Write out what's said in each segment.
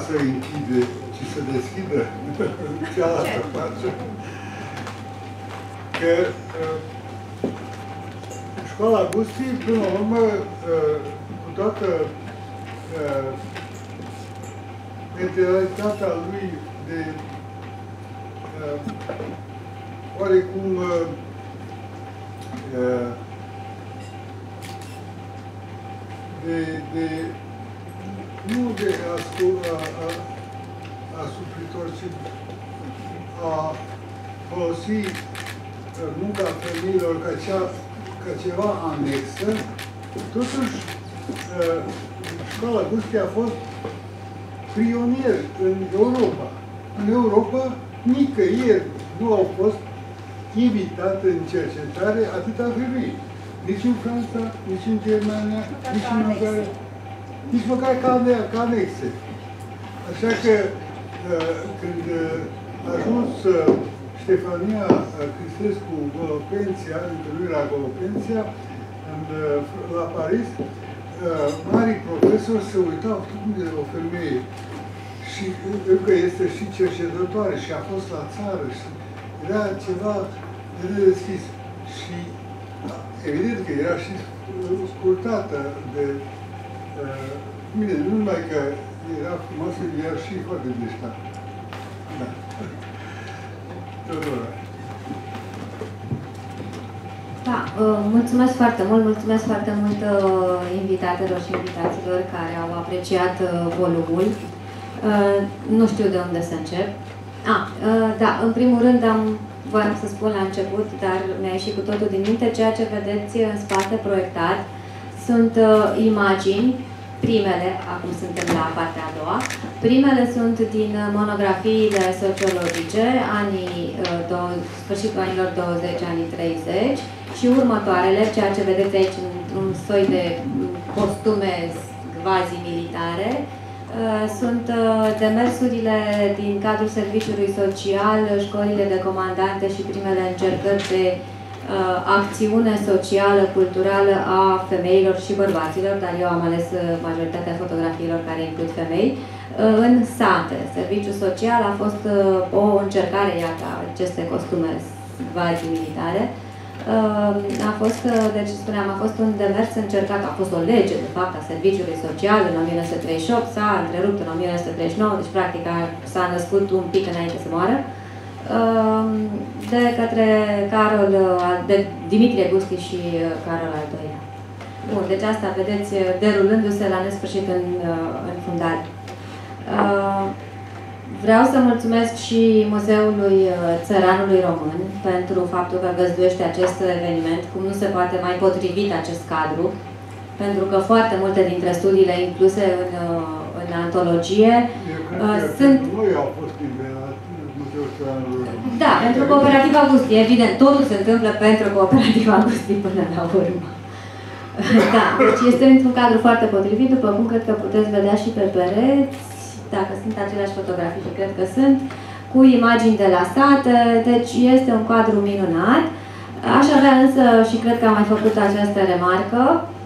să închide, ci să deschidă cealaltă face. Că Școala Gustii, până la urmă, cu toată mentalitatea lui de oarecum nu de asupritor, ci a folosi munca femeilor ca ceva anexă, totuși Școala Gustii a fost pionier în Europa. În Europa, nicăieri nu au fost invitate în cercetare atâta femei. Nici în Franța, nici în Germania, nici în Ungaria, nici măcar ca anexe. Așa că, când a ajuns Ștefania Cristescu Golopenția, întâlnirea Golopenția, la Paris, marii profesori se uitau cum de o femeie și încă este și cercetătoare și a fost la țară și era ceva de nedeschis. Și evident că era și scurtată de bine, nu numai că era frumoasă, era și foarte deșteaptă. Da. Teodora. Da, mulțumesc foarte mult, mulțumesc foarte mult invitatelor și invitaților care au apreciat volumul. Nu știu de unde să încep. Da, în primul rând voiam să spun la început, dar mi-a ieșit cu totul din minte, ceea ce vedeți în spate proiectat sunt imagini, primele, acum suntem la partea a doua, primele sunt din monografiile sociologice, sfârșitul anilor 20, anii 30, și următoarele, ceea ce vedeți aici într-un soi de costume quasi-militare, sunt demersurile din cadrul serviciului social, școlile de comandante și primele încercări de acțiune socială, culturală a femeilor și bărbaților, dar eu am ales majoritatea fotografiilor care includ femei, în sate. Serviciul social a fost o încercare, iată, aceste costume quasi-militare. A fost, deci spuneam, a fost un demers încercat, a fost o lege, de fapt, a serviciului social în 1938, s-a întrerupt în 1939, deci practic s-a născut un pic înainte să moară, de către de Dimitrie Gustii și Carol al II-lea. Bun, deci asta vedeți derulându-se la nesfârșit în fundare. Vreau să mulțumesc și Muzeului Țăranului Român pentru faptul că găzduiește acest eveniment, cum nu se poate mai potrivit acest cadru, pentru că foarte multe dintre studiile incluse în antologie sunt... Noi au fost invitați Muzeul Țăranului Român. Da, pentru Cooperativa Gustii, evident, totul se întâmplă pentru Cooperativa Gustii până la urmă. Da, deci este într-un cadru foarte potrivit, după cum cred că puteți vedea și pe pereți, dacă sunt aceleași fotografii și cred că sunt, cu imagini de la sate, deci este un cadru minunat. Aș avea însă, și cred că am mai făcut această remarcă,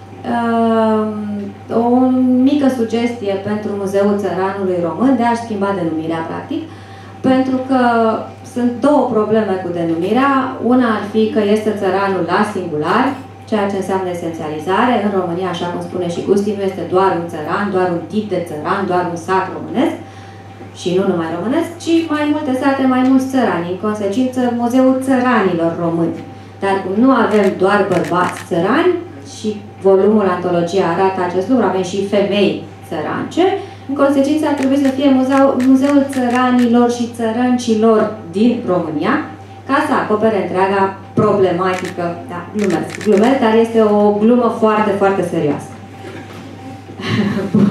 o mică sugestie pentru Muzeul Țăranului Român de a-și schimba denumirea, practic, pentru că sunt două probleme cu denumirea. Una ar fi că este țăranul la singular, ceea ce înseamnă esențializare. În România, așa cum spune și Gustii, nu este doar un țăran, doar un tip de țăran, doar un sat românesc, și nu numai românesc, ci mai multe sate, mai mulți țărani. În consecință, Muzeul Țăranilor Români. Dar cum nu avem doar bărbați țărani, și volumul antologia arată acest lucru, avem și femei țărance, în consecință ar trebui să fie Muzeul Țăranilor și Țărăncilor din România, ca să acopere întreaga problematică. Da, glumesc, dar este o glumă foarte, foarte serioasă. Bun.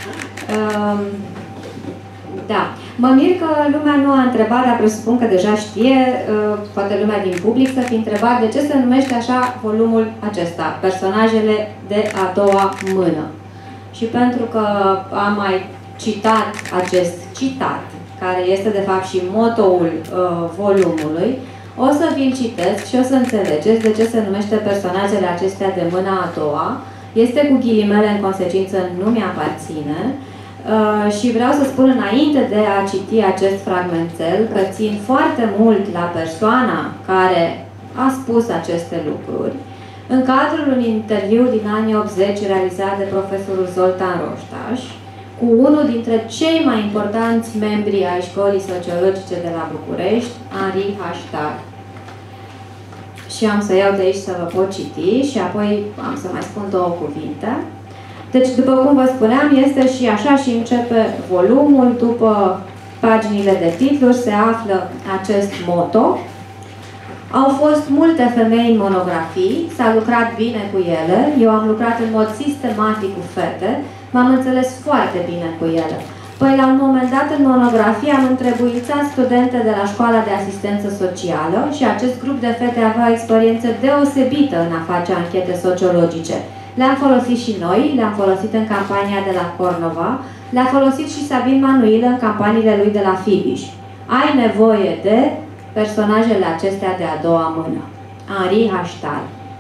Da. Mă mir că lumea nu a întrebat, dar presupun că deja știe, poate lumea din public, să fi întrebat de ce se numește așa volumul acesta, Personajele de a doua mână. Și pentru că am mai citat acest citat, care este de fapt și motoul volumului, o să vi-l citesc și o să înțelegeți de ce se numește Personajele acestea de mâna a doua. Este cu ghilimele, în consecință nu mi-aparține. Și vreau să spun înainte de a citi acest fragmentel că țin foarte mult la persoana care a spus aceste lucruri în cadrul unui interviu din anii 80 realizat de profesorul Zoltan Roștaș cu unul dintre cei mai importanți membri ai Școlii Sociologice de la București, Henri Haștar. Și am să iau de aici să vă pot citi și apoi am să mai spun două cuvinte. Deci, după cum vă spuneam, este și așa și începe volumul. După paginile de titluri se află acest motto. Au fost multe femei în monografii, s-a lucrat bine cu ele, eu am lucrat în mod sistematic cu fete, m-am înțeles foarte bine cu ele. Păi, la un moment dat, în monografie, am întrebuințat studente de la școala de asistență socială și acest grup de fete avea o experiență deosebită în a face anchete sociologice. Le-am folosit și noi, le-am folosit în campania de la Cornova, le-a folosit și Sabin Manuilă în campaniile lui de la Fibiș. Ai nevoie de personajele acestea de a doua mână. Henri Haștar.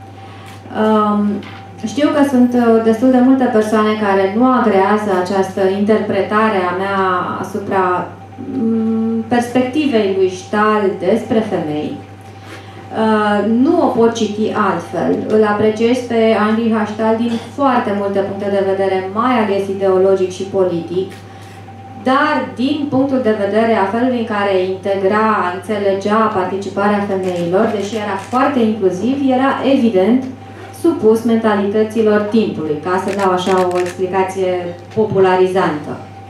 Știu că sunt destul de multe persoane care nu agrează această interpretare a mea asupra perspectivei lui Stahl despre femei. Nu o pot citi altfel. Îl apreciez pe Henri Haștal din foarte multe puncte de vedere, mai ales ideologic și politic, dar din punctul de vedere a felului în care integra, înțelegea participarea femeilor, deși era foarte inclusiv, era evident supus mentalităților timpului, ca să dau așa o explicație popularizantă.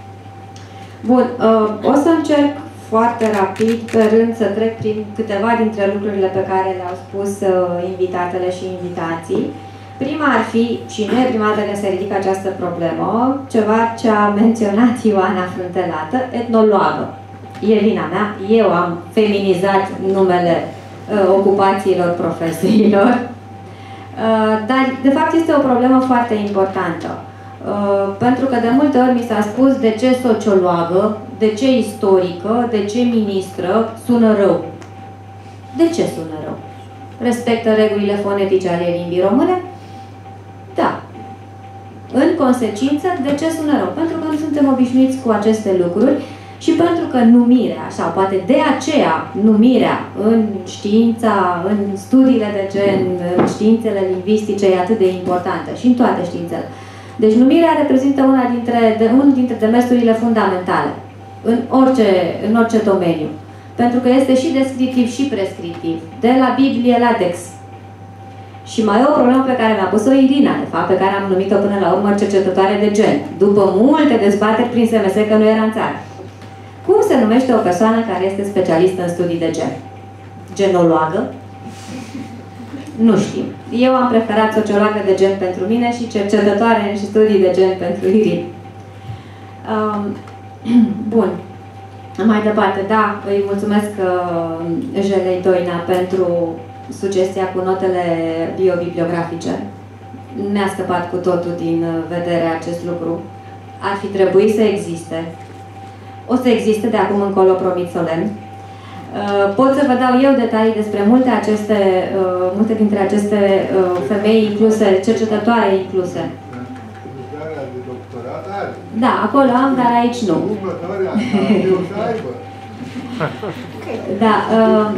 Bun, o să încerc foarte rapid, pe rând, să trec prin câteva dintre lucrurile pe care le-au spus invitatele și invitații. Prima ar fi, și nu e prima dată când se ridică această problemă, ceva ce a menționat Ioana Fruntelată, etnologă. E vina mea, eu am feminizat numele ocupațiilor profesiilor, dar, de fapt, este o problemă foarte importantă. Pentru că de multe ori mi s-a spus de ce sociologă, de ce istorică, de ce ministră sună rău. De ce sună rău? Respectă regulile fonetice ale limbii române? Da. În consecință, de ce sună rău? Pentru că nu suntem obișnuiți cu aceste lucruri și pentru că numirea, sau poate de aceea numirea în știința, în studiile de gen, în științele lingvistice e atât de importantă și în toate științele. Deci numirea reprezintă unul dintre demersurile fundamentale în orice domeniu. Pentru că este și descriptiv și prescriptiv. De la Biblie la Dex. Și mai e o problemă pe care mi-a pus-o Irina, de fapt, pe care am numit-o până la urmă cercetătoare de gen. După multe dezbateri prin SMS că nu era în țară. Cum se numește o persoană care este specialistă în studii de gen? Genologă? Nu știu. Eu am preferat sociologă de gen pentru mine și cercetătoare și studii de gen pentru Irina. Bun. Mai departe, da, îi mulțumesc Jelei Doina pentru sugestia cu notele biobibliografice. Mi-a scăpat cu totul din vedere acest lucru. Ar fi trebuit să existe. O să existe de acum încolo, promit solemn. Pot să vă dau eu detalii despre multe dintre aceste femei incluse, cercetătoare incluse. De doctorat are. Da, acolo am, dar aici nu. Următoarea, să aibă. Da.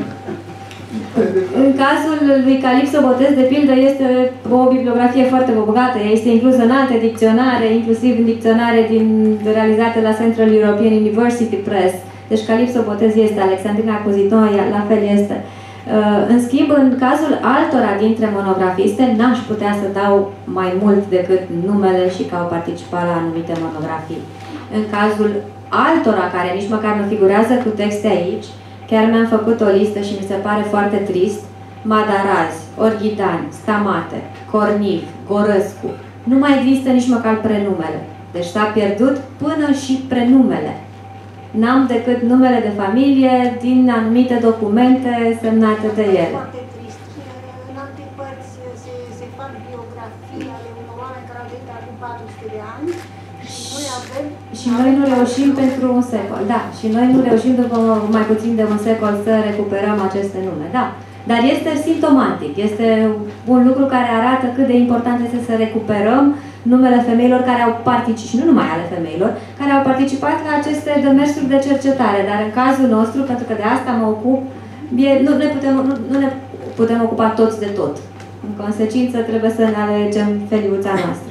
În cazul lui Calipso Botez, de pildă, este o bibliografie foarte bogată. Ea este inclusă în alte dicționare, inclusiv în dicționare realizate la Central European University Press. Deci Calipso Botez este, Alexandrina Cuziton, la fel este. În schimb, în cazul altora dintre monografiste, n-aș putea să dau mai mult decât numele și că au participat la anumite monografii. În cazul altora care nici măcar nu figurează cu texte aici, chiar mi-am făcut o listă și mi se pare foarte trist: Madarazi, Orghidan, Stamate, Corniv, Gorăscu. Nu mai există nici măcar prenumele. Deci s-a pierdut până și prenumele. N-am decât numele de familie din anumite documente semnate de ele. Foarte trist. În alte părți se fac biografii ale unor oameni care au venit acum 400 de ani și noi avem... Și noi nu reușim pentru un secol, da. Și noi nu reușim după mai puțin de un secol să recuperăm aceste nume, da. Dar este simptomatic, este un lucru care arată cât de important este să recuperăm numele femeilor care au participat, și nu numai ale femeilor, care au participat la aceste demersuri de cercetare. Dar în cazul nostru, pentru că de asta mă ocup, nu ne putem ocupa toți de tot. În consecință, trebuie să ne alegem feliuța noastră.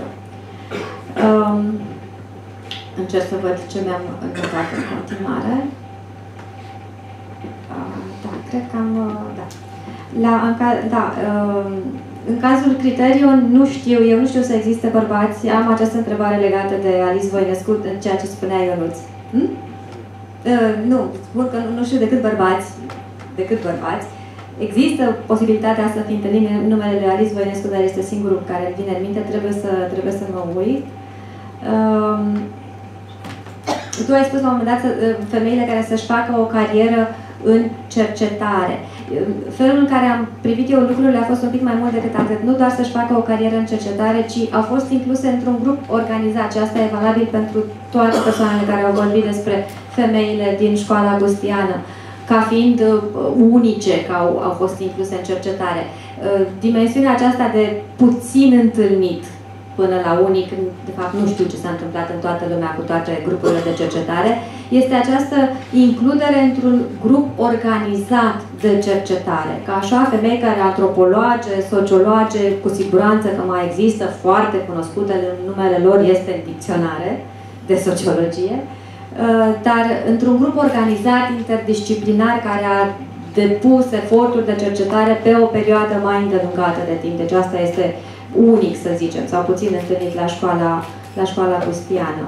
Încerc să văd ce mi-am notat în continuare. Da, cred că am... În cazul Criterion, eu nu știu să existe bărbați. Am această întrebare legată de Alice Voinescu, ceea ce spunea Ionuț. Nu, spun că nu știu decât bărbați. Există posibilitatea să fi întâlnit numele de Alice Voinescu, dar este singurul care îmi vine în minte, trebuie să mă uit. Tu ai spus la un moment dat femeile care să-și facă o carieră în cercetare. Felul în care am privit eu lucrurile a fost un pic mai mult decât atât. Nu doar să-și facă o carieră în cercetare, ci au fost incluse într-un grup organizat. Și asta e valabil pentru toate persoanele care au vorbit despre femeile din școala augustiană, ca fiind unice, că au fost incluse în cercetare. Dimensiunea aceasta de puțin întâlnit până la unic, de fapt nu știu ce s-a întâmplat în toată lumea cu toate grupurile de cercetare, este această includere într-un grup organizat de cercetare. Ca așa, femei care antropologe, sociologe, cu siguranță că mai există, foarte cunoscute, numele lor este în dicționare de sociologie, dar într-un grup organizat, interdisciplinar, care a depus eforturi de cercetare pe o perioadă mai îndelungată de timp. Deci asta este unic, să zicem, sau puțin întâlnit la școala augustiană.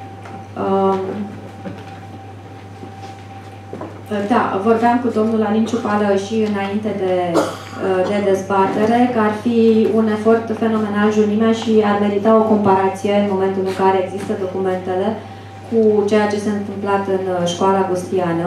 Da, vorbeam cu domnul Alin Ciupală și înainte de dezbatere că ar fi un efort fenomenal junimea și ar merita o comparație în momentul în care există documentele cu ceea ce s-a întâmplat în școala augustiană.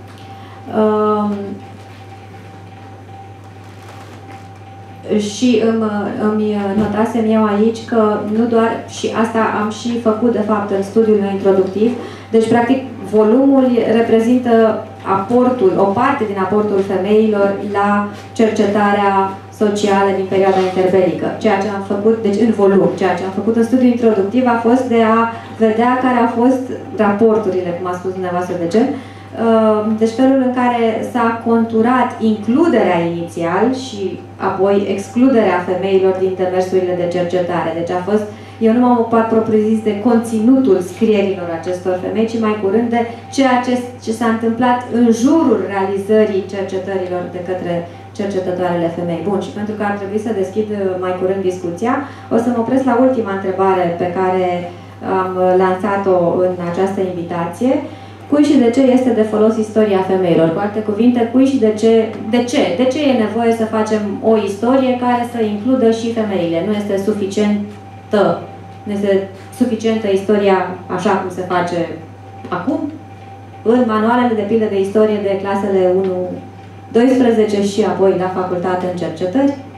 Și îmi notasem eu aici că nu doar, și asta am și făcut de fapt în studiul meu introductiv, deci practic volumul reprezintă aportul, o parte din aportul femeilor la cercetarea socială din perioada interbelică. Ceea ce am făcut, deci în volum, ceea ce am făcut în studiul introductiv a fost de a vedea care au fost raporturile, cum a spus dumneavoastră de gen, deci felul în care s-a conturat includerea inițial și apoi excluderea femeilor din demersurile de cercetare. Deci a fost, eu nu m-am ocupat propriu-zis de conținutul scrierilor acestor femei, ci mai curând de ceea ce s-a întâmplat în jurul realizării cercetărilor de către cercetătoarele femei. Bun, și pentru că ar trebui să deschid mai curând discuția, o să mă opresc la ultima întrebare pe care am lansat-o în această invitație. Cui și de ce este de folos istoria femeilor? Cu alte cuvinte, cui și de ce? De ce e nevoie să facem o istorie care să includă și femeile? Nu este suficientă istoria așa cum se face acum? În manualele de pildă de istorie de clasele 1-12 și apoi la facultate în cercetări?